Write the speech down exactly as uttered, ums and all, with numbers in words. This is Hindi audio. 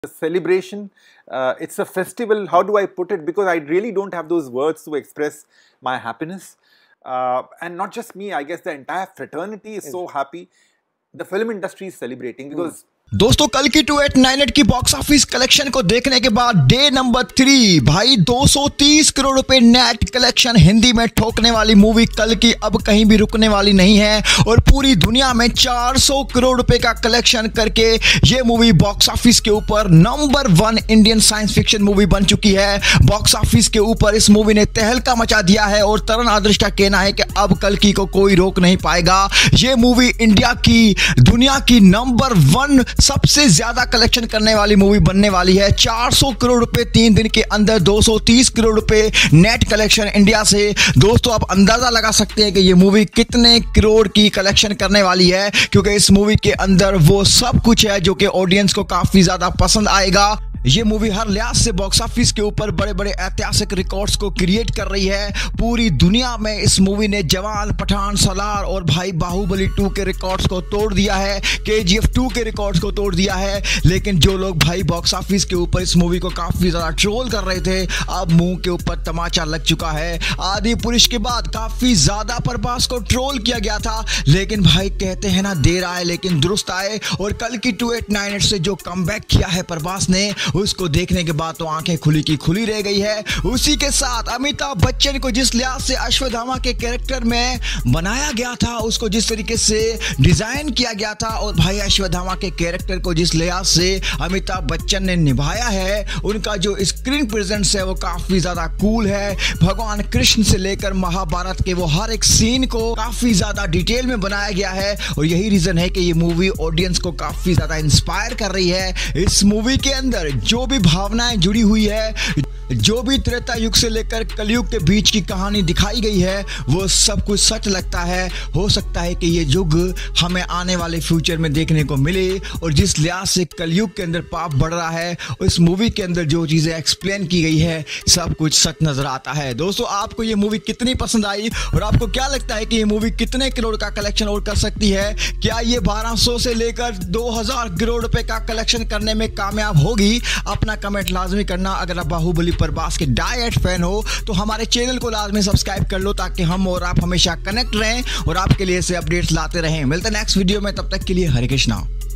celebration, uh, it's a festival. How do I put it? Because I really don't have those words to express my happiness. Uh, and not just me, I guess the entire fraternity is so happy. The film industry is celebrating because दोस्तों कल की टू एट नाइन एट की बॉक्स ऑफिस कलेक्शन को देखने के बाद डे नंबर थ्री भाई दो सौ तीस करोड़ रुपए नेट कलेक्शन हिंदी में ठोकने वाली मूवी कल की अब कहीं भी रुकने वाली नहीं है और पूरी दुनिया में चार सौ करोड़ रुपए का कलेक्शन करके ये मूवी बॉक्स ऑफिस के ऊपर number one Indian science fiction movie बन चुकी है। बॉक्स ऑफिस के ऊपर इस मूवी ने तहलका मचा दिया है और तरण आदर्श का कहना है कि अब कल की को कोई रोक नहीं पाएगा। ये मूवी इंडिया की दुनिया की नंबर वन सबसे ज्यादा कलेक्शन करने वाली मूवी बनने वाली है। चार सौ करोड़ रुपए तीन दिन के अंदर दो सौ तीस करोड़ रुपए नेट कलेक्शन इंडिया से। दोस्तों आप अंदाजा लगा सकते हैं कि ये मूवी कितने करोड़ की कलेक्शन करने वाली है, क्योंकि इस मूवी के अंदर वो सब कुछ है जो कि ऑडियंस को काफी ज्यादा पसंद आएगा। ये मूवी हर लिहाज से बॉक्स ऑफिस के ऊपर बड़े बड़े ऐतिहासिक रिकॉर्ड्स को क्रिएट कर रही है। पूरी दुनिया में इस मूवी ने जवान, पठान, सलार और भाई बाहुबली टू के रिकॉर्ड्स को तोड़ दिया है, केजीएफ टू के रिकॉर्ड्स को तोड़ दिया है। लेकिन जो लोग भाई बॉक्स ऑफिस के ऊपर इस मूवी को काफी ज्यादा ट्रोल कर रहे थे, अब मुंह के ऊपर तमाचा लग चुका है। आदि पुरुष के बाद काफी ज्यादा प्रभास को ट्रोल किया गया था, लेकिन भाई कहते हैं ना देर आए लेकिन दुरुस्त आए। और कल की टू एट नाइन एट से जो कमबैक किया है प्रभास ने, उसको देखने के बाद तो आंखें खुली की खुली रह गई है। उसी के साथ अमिताभ बच्चन को जिस लिहाज से अश्वत्थामा के कैरेक्टर में बनाया गया था, उसको जिस तरीके से डिजाइन किया गया था और भाई अश्वत्थामा के कैरेक्टर को जिस लिहाज से अमिताभ बच्चन ने निभाया है, उनका जो स्क्रीन प्रेजेंस है वो काफी ज्यादा कूल है। भगवान कृष्ण से लेकर महाभारत के वो हर एक सीन को काफी ज्यादा डिटेल में बनाया गया है और यही रीजन है कि ये मूवी ऑडियंस को काफी ज्यादा इंस्पायर कर रही है। इस मूवी के अंदर जो भी भावनाएं जुड़ी हुई है, जो भी त्रेता युग से लेकर कलयुग के बीच की कहानी दिखाई गई है, वो सब कुछ सच लगता है। हो सकता है कि ये युग हमें आने वाले फ्यूचर में देखने को मिले और जिस लिहाज से कलयुग के अंदर पाप बढ़ रहा है, इस मूवी के अंदर जो चीजें एक्सप्लेन की गई है सब कुछ सच नजर आता है। दोस्तों आपको ये मूवी कितनी पसंद आई और आपको क्या लगता है कि ये मूवी कितने करोड़ का कलेक्शन और कर सकती है? क्या ये बारह सौ से लेकर दो हजार करोड़ रुपए का कलेक्शन करने में कामयाब होगी? अपना कमेंट लाजमी करना। अगर आप बाहुबली प्रभास के डाइट फैन हो तो हमारे चैनल को लाजमी सब्सक्राइब कर लो, ताकि हम और आप हमेशा कनेक्ट रहें और आपके लिए ऐसे अपडेट्स लाते रहें। मिलते हैं नेक्स्ट वीडियो में, तब तक के लिए हरे कृष्णा।